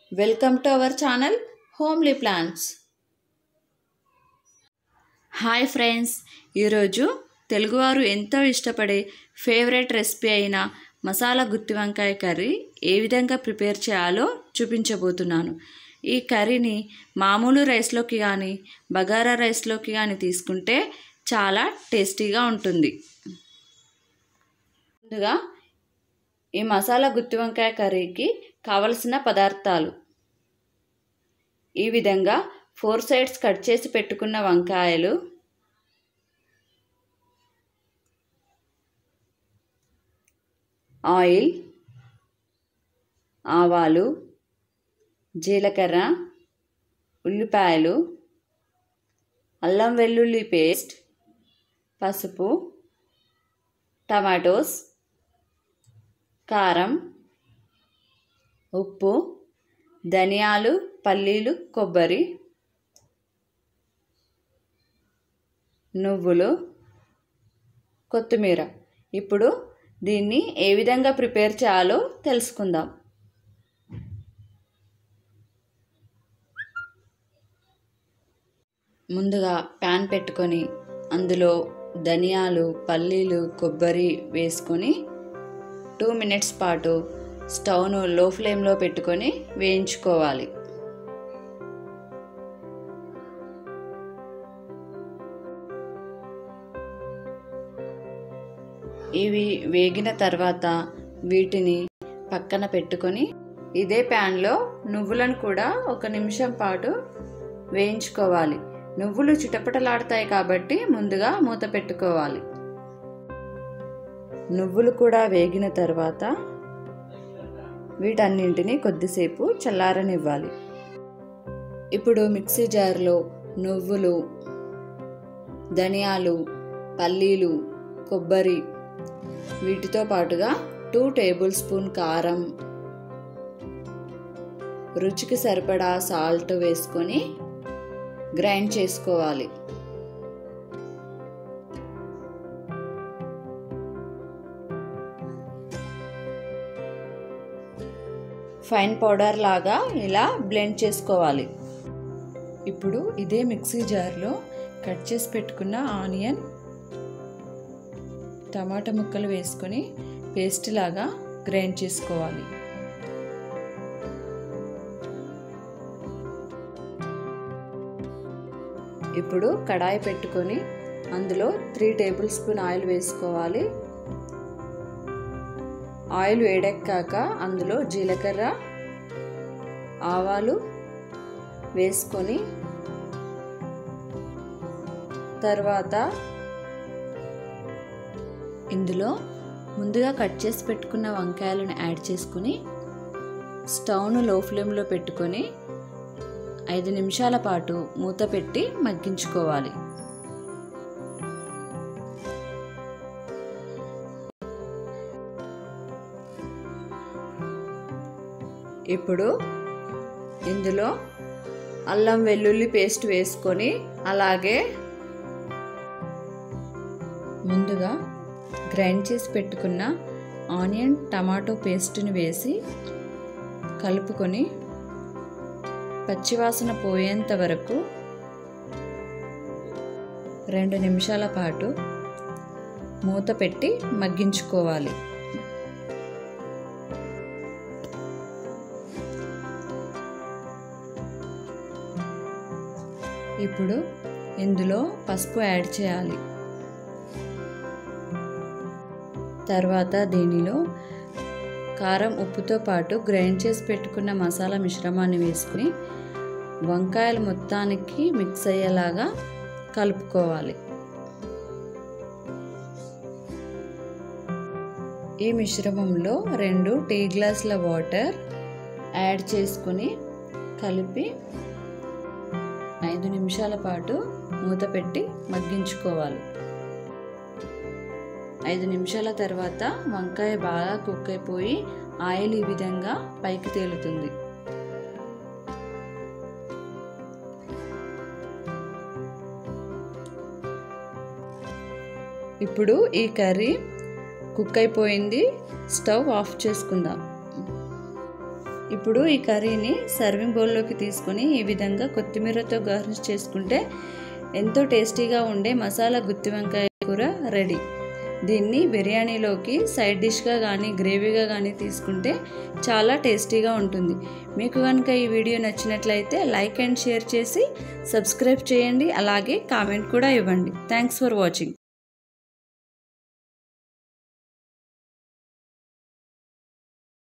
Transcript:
Welcome to our channel homely plans. Hi friends, ఈరోజు తెలుగువారు ఎంతో ఇష్టపడే ఫేవరెట్ రెసిపీ అయిన మసాలా గుత్తి వంకాయ కర్రీ ఏ విధంగా ప్రిపేర్ చేయాలో చూపించబోతున్నాను. ఈ కర్రీని మామూలు రైస్లోకి కానీ బగారా రైస్లోకి కానీ తీసుకుంటే చాలా టేస్టీగా ఉంటుంది. ముందుగా ఈ మసాలా గుత్తి వంకాయ కర్రీకి కావలసిన పదార్థాలు: ఈ విధంగా 4 సైడ్స్ కట్ చేసి పెట్టుకున్న వంకాయలు, ఆయిల్, ఆవాలు, జీలకర్ర, ఉల్లిపాయలు, అల్లం వెల్లుల్లి పేస్ట్, పసుపు, టమాటోస్, కారం, ఉప్పు, ధనియాలు, పల్లీలు, కొబ్బరి, నువ్వులు, కొత్తిమీర. ఇప్పుడు దీన్ని ఏ విధంగా ప్రిపేర్ చేయాలో తెలుసుకుందాం. ముందుగా ప్యాన్ పెట్టుకొని అందులో ధనియాలు, పల్లీలు, కొబ్బరి వేసుకొని 2 మినిట్స్ పాటు స్టవ్ను లో ఫ్లేమ్లో పెట్టుకొని వేయించుకోవాలి. ఇవి వేగిన తర్వాత వీటిని పక్కన పెట్టుకొని ఇదే ప్యాన్లో నువ్వులను కూడా 1 నిమిషం పాటు వేయించుకోవాలి. నువ్వులు చిటపటలాడతాయి కాబట్టి ముందుగా మూత పెట్టుకోవాలి. నువ్వులు కూడా వేగిన తర్వాత వీటన్నింటినీ కొద్దిసేపు చల్లారనివ్వాలి. ఇప్పుడు మిక్సీ జార్లో నువ్వులు, ధనియాలు, పల్లీలు, కొబ్బరి, వీటితో పాటుగా 2 టేబుల్ స్పూన్ కారం, రుచికి సరిపడా సాల్ట్ వేసుకొని గ్రైండ్ చేసుకోవాలి. ఫైన్ పౌడర్ లాగా ఇలా బ్లెండ్ చేసుకోవాలి. ఇప్పుడు ఇదే మిక్సీ జార్లో కట్ చేసి పెట్టుకున్న ఆనియన్, టమాటా ముక్కలు వేసుకొని పేస్ట్ లాగా గ్రైండ్ చేసుకోవాలి. ఇప్పుడు కడాయి పెట్టుకొని అందులో 3 టేబుల్ స్పూన్ ఆయిల్ వేసుకోవాలి. ఆయిల్ వేడెక్కాక అందులో జీలకర్ర, ఆవాలు వేసుకొని తర్వాత ఇందులో ముందుగా కట్ చేసి పెట్టుకున్న వంకాయలను యాడ్ చేసుకుని స్టవ్ను లో ఫ్లేమ్లో పెట్టుకొని 5 నిమిషాల పాటు మూత పెట్టి మగ్గించుకోవాలి. ఇప్పుడు ఇందులో అల్లం వెల్లుల్లి పేస్ట్ వేసుకొని అలాగే ముందుగా గ్రైండ్ చేసి పెట్టుకున్న ఆనియన్, టమాటో పేస్ట్ని వేసి కలుపుకొని పచ్చివాసన పోయేంత వరకు 2 నిమిషాల పాటు మూత పెట్టి మగ్గించుకోవాలి. ఇప్పుడు ఇందులో పసుపు యాడ్ చేయాలి. తర్వాత దీనిలో కారం, ఉప్పుతో పాటు గ్రైండ్ చేసి పెట్టుకున్న మసాలా మిశ్రమాన్ని వేసుకుని వంకాయలు మొత్తానికి మిక్స్ అయ్యేలాగా కలుపుకోవాలి. ఈ మిశ్రమంలో 2 టీ గ్లాసుల వాటర్ యాడ్ చేసుకుని కలిపి 5 నిమిషాల పాటు మూత పెట్టి మగ్గించుకోవాలి. 5 నిమిషాల తర్వాత వంకాయ బాగా కుక్ అయిపోయి ఆయిల్ ఈ విధంగా పైకి తేలుతుంది. ఇప్పుడు ఈ కర్రీ కుక్ అయిపోయింది. స్టవ్ ఆఫ్ చేసుకుందాం. ఇప్పుడు ఈ కర్రీని సర్వింగ్ బౌల్లోకి తీసుకొని ఈ విధంగా కొత్తిమీరతో గార్నిష్ చేసుకుంటే ఎంతో టేస్టీగా ఉండే మసాలా గుత్తి వంకాయ కూర రెడీ. దీన్ని బిర్యానీలోకి సైడ్ డిష్గా కానీ గ్రేవీగా కానీ తీసుకుంటే చాలా టేస్టీగా ఉంటుంది. మీకు కనుక ఈ వీడియో నచ్చినట్లయితే లైక్ అండ్ షేర్ చేసి సబ్స్క్రైబ్ చేయండి. అలాగే కామెంట్ కూడా ఇవ్వండి. Thanks for watching.